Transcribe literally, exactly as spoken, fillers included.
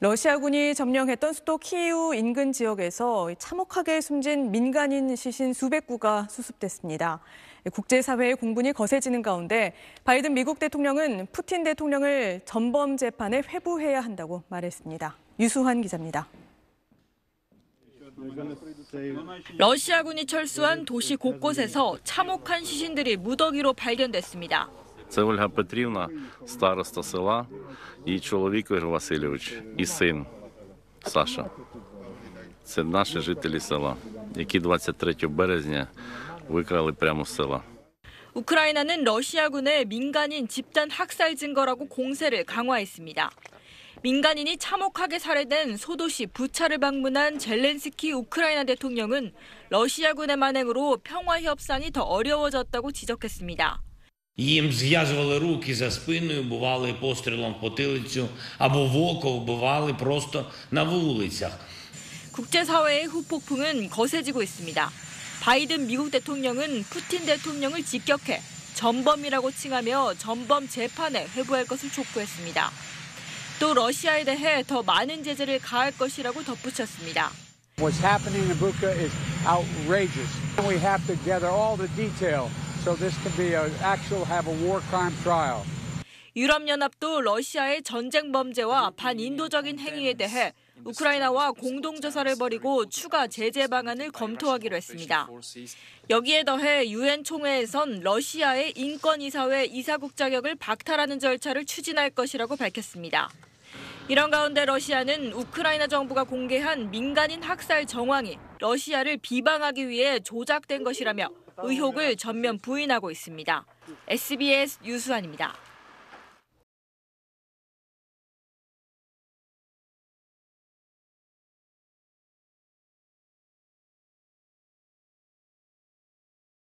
러시아군이 점령했던 수도 키이우 인근 지역에서 참혹하게 숨진 민간인 시신 수백 구가 수습됐습니다. 국제사회의 공분이 거세지는 가운데 바이든 미국 대통령은 푸틴 대통령을 전범 재판에 회부해야 한다고 말했습니다. 유수환 기자입니다. 러시아군이 철수한 도시 곳곳에서 참혹한 시신들이 무더기로 발견됐습니다. Це Ольга Петрівна, староста села, її чоловік Ігор Васильович і син Саша. Це наші жителі села, які двадцять третього березня викрали прямо з села. 우크라이나는 러시아군의 민간인 집단 학살 증거라고 공세를 강화했습니다. 민간인이 참혹하게 살해된 소도시 부차를 방문한 젤렌스키 우크라이나 대통령은 러시아군의 만행으로 평화 협상이 더 어려워졌다고 지적했습니다. Їм зв'язували руки за спиною, бували пострілом в потилицю або в око вбивали просто на вулицях. 국제사회의 후폭풍은 거세지고 있습니다. 바이든 미국 대통령은 푸틴 대통령을 직격해 전범이라고 칭하며 전범 재판에 회부할 것을 촉구했습니다. 또 러시아에 대해 더 많은 제재를 가할 것이라고 덧붙였습니다. What's happening in Bucha is outrageous. We have to gather all the detail. So this can be a actual have a war crime trial. 유럽연합도 러시아의 전쟁 범죄와 반인도적인 행위에 대해 우크라이나와 공동조사를 벌이고 추가 제재 방안을 검토하기로 했습니다. 여기에 더해 유엔 총회에선 러시아의 인권이사회 이사국 자격을 박탈하는 절차를 추진할 것이라고 밝혔습니다. 이런 가운데 러시아는 우크라이나 정부가 공개한 민간인 학살 정황이 러시아를 비방하기 위해 조작된 것이라며 의혹을 전면 부인하고 있습니다. 에스비에스 유수환입니다.